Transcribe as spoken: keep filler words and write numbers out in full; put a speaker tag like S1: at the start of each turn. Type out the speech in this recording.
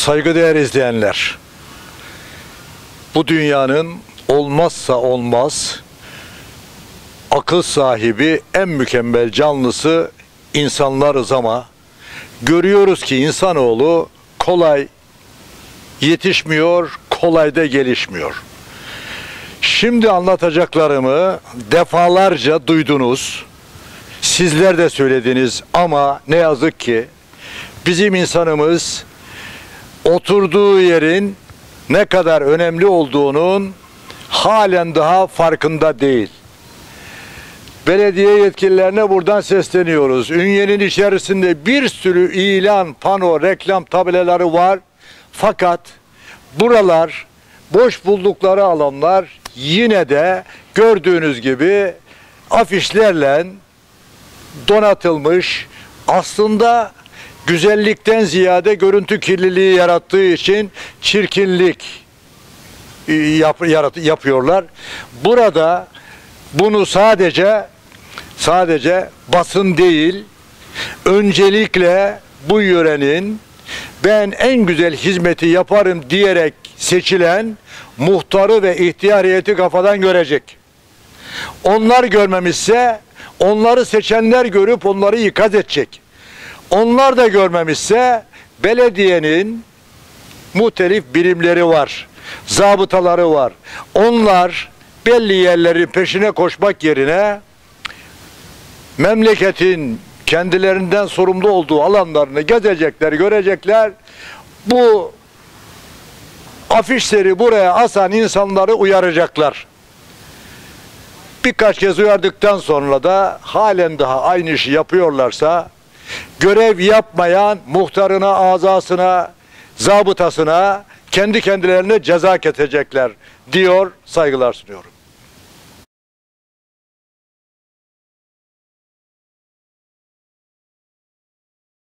S1: Saygıdeğer izleyenler, bu dünyanın olmazsa olmaz, akıl sahibi, en mükemmel canlısı insanlarız ama görüyoruz ki insanoğlu kolay yetişmiyor, kolay da gelişmiyor. Şimdi anlatacaklarımı defalarca duydunuz, sizler de söylediniz ama ne yazık ki bizim insanımız oturduğu yerin ne kadar önemli olduğunun halen daha farkında değil. Belediye yetkililerine buradan sesleniyoruz. Ünyenin içerisinde bir sürü ilan, pano, reklam tabelaları var. Fakat buralar, boş buldukları alanlar yine de gördüğünüz gibi afişlerle donatılmış. Aslında güzellikten ziyade görüntü kirliliği yarattığı için çirkinlik yap, yarat, yapıyorlar. Burada bunu sadece sadece basın değil, öncelikle bu yörenin ben en güzel hizmeti yaparım diyerek seçilen muhtarı ve ihtiyar heyeti kafadan görecek. Onlar görmemişse onları seçenler görüp onları ikaz edecek. Onlar da görmemişse belediyenin muhtelif birimleri var, zabıtaları var. Onlar belli yerlerin peşine koşmak yerine memleketin kendilerinden sorumlu olduğu alanlarını gezecekler, görecekler. Bu afişleri buraya asan insanları uyaracaklar. Birkaç kez uyardıktan sonra da halen daha aynı işi yapıyorlarsa görev yapmayan muhtarına, azasına, zabıtasına kendi kendilerine ceza kesecekler diyor, saygılar sunuyorum.